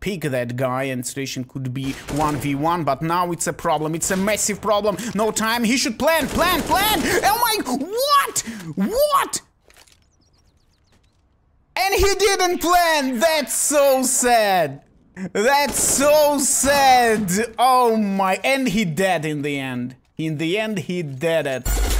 pick that guy and situation could be 1v1, but now it's a problem. It's a massive problem. No time. He should plan. Oh my, what? And he didn't plan. That's so sad. That's so sad. Oh my, and he dead in the end. In the end, he did it.